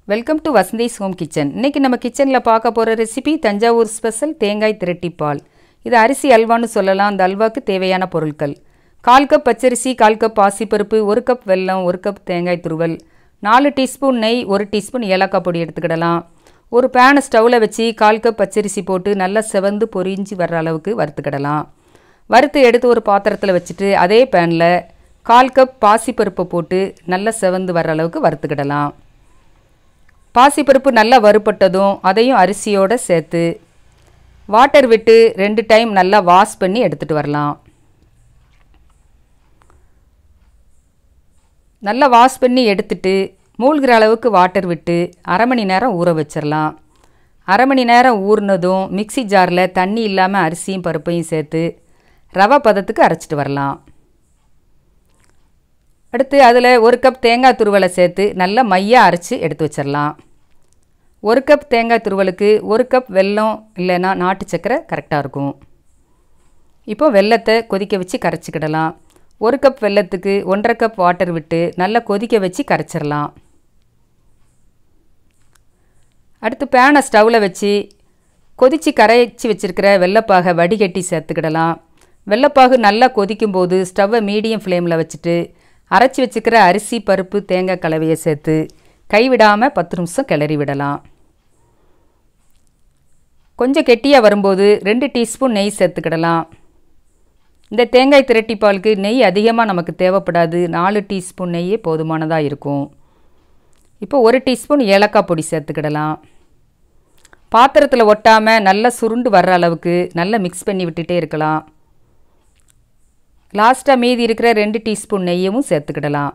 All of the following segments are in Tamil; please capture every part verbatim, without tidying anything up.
Welcome to Vasanthi's home kitchen. இன்றைக்கி நம்ம கிச்சனில் பார்க்க போகிற ரெசிபி தஞ்சாவூர் ஸ்பெஷல் தேங்காய் திரட்டிப்பால். இது அரிசி அல்வான்னு சொல்லலாம். அந்த அல்வாவுக்கு தேவையான பொருட்கள்: கால் கப் பச்சரிசி, கால் கப் பாசிப்பருப்பு, ஒரு கப் வெல்லம், ஒரு கப் தேங்காய் துருவல், நாலு டீஸ்பூன் நெய், ஒரு டீஸ்பூன் ஏலக்காய் பொடி எடுத்துக்கிடலாம். ஒரு பேனை ஸ்டவ்வில் வச்சு கால் கப் பச்சரிசி போட்டு நல்லா செவந்து பொரிஞ்சு வர்ற அளவுக்கு வறுத்துக்கிடலாம். வறுத்து எடுத்து ஒரு பாத்திரத்தில் வச்சுட்டு அதே பேனில் கால் கப் பாசிப்பருப்பை போட்டு நல்லா செவந்து வர்ற அளவுக்கு வறுத்துக்கிடலாம். பாசிப்பருப்பு நல்லா வறுப்பட்டதும் அதையும் அரிசியோடு சேர்த்து வாட்டர் விட்டு ரெண்டு டைம் நல்லா வாஷ் பண்ணி எடுத்துகிட்டு வரலாம். நல்லா வாஷ் பண்ணி எடுத்துட்டு மூழ்கிற அளவுக்கு வாட்டர் விட்டு அரை மணி நேரம் ஊற வச்சிடலாம். அரை மணி நேரம் ஊறினதும் மிக்சி ஜாரில் தண்ணி இல்லாமல் அரிசியும் பருப்பையும் சேர்த்து ரவை பதத்துக்கு அரைச்சிட்டு வரலாம். அடுத்து அதில் ஒரு கப் தேங்காய் துருவலை சேர்த்து நல்லா மையாக அரைச்சி எடுத்து வச்சிடலாம். ஒரு கப் தேங்காய் துருவலுக்கு ஒரு கப் வெல்லம் இல்லைன்னா நாட்டு சக்கரை கரெக்டாக இருக்கும். இப்போ வெல்லத்தை கொதிக்க வச்சு கரைச்சிக்கிடலாம். ஒரு கப் வெல்லத்துக்கு ஒன்றரை கப் வாட்டர் விட்டு நல்லா கொதிக்க வச்சு கரைச்சிடலாம். அடுத்து பேனை ஸ்டவ்வில் வச்சு கொதித்து கரைச்சி வச்சுருக்கிற வெள்ளைப்பாகை வடிகட்டி சேர்த்துக்கிடலாம். வெள்ளைப்பாகு நல்லா கொதிக்கும்போது ஸ்டவ்வை மீடியம் ஃப்ளேமில் வச்சுட்டு அரைச்சி வச்சுக்கிற அரிசி பருப்பு தேங்காய் கலவையை சேர்த்து கைவிடாமல் பத்து நிமிஷம் கிளறி விடலாம். கொஞ்சம் கெட்டியாக வரும்போது ரெண்டு டீஸ்பூன் நெய் சேர்த்துக்கிடலாம். இந்த தேங்காய் திரட்டிப்பாலுக்கு நெய் அதிகமாக நமக்கு தேவைப்படாது. நாலு டீஸ்பூன் நெய்யே போதுமானதாக இருக்கும். இப்போ ஒரு டீஸ்பூன் ஏலக்காய் பொடி சேர்த்துக்கிடலாம். பாத்திரத்தில் ஒட்டாமல் நல்லா சுருண்டு வர்ற அளவுக்கு நல்லா மிக்ஸ் பண்ணி விட்டுட்டே இருக்கலாம். லாஸ்ட்டாக மீதி இருக்கிற ரெண்டு டீஸ்பூன் நெய்யவும் சேர்த்துக்கிடலாம்.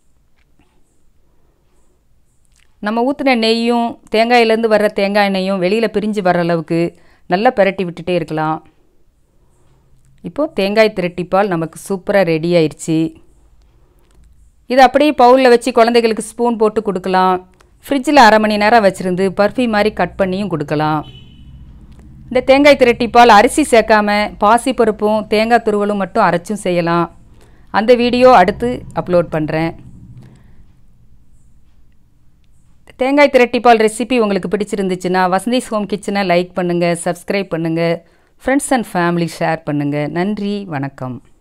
நம்ம ஊற்றின நெய்யும் தேங்காயிலேருந்து வர்ற தேங்காய் எண்ணெயும் வெளியில் பிரிஞ்சு வர்ற அளவுக்கு நல்லா பிரட்டி விட்டுட்டே இருக்கலாம். இப்போது தேங்காய் திரட்டிப்பால் நமக்கு சூப்பராக ரெடி ஆயிடுச்சு. இது அப்படியே பவுலில் வச்சு குழந்தைகளுக்கு ஸ்பூன் போட்டு கொடுக்கலாம். ஃப்ரிட்ஜில் அரை மணி நேரம் வச்சுருந்து பர்ஃபி மாதிரி கட் பண்ணியும் கொடுக்கலாம். இந்த தேங்காய் திரட்டிப்பால் அரிசி சேர்க்காம பாசிப்பருப்பும் தேங்காய் துருவலும் மட்டும் அரைச்சும் செய்யலாம். அந்த வீடியோ அடுத்து அப்லோட் பண்ணுறேன். தேங்காய் திரட்டிப்பால் ரெசிபி உங்களுக்கு பிடிச்சிருந்துச்சுன்னா வசந்திஸ் ஹோம் கிச்சனை லைக் பண்ணுங்கள், சப்ஸ்கிரைப் பண்ணுங்கள், ஃப்ரெண்ட்ஸ் அண்ட் ஃபேமிலி ஷேர் பண்ணுங்கள். நன்றி, வணக்கம்.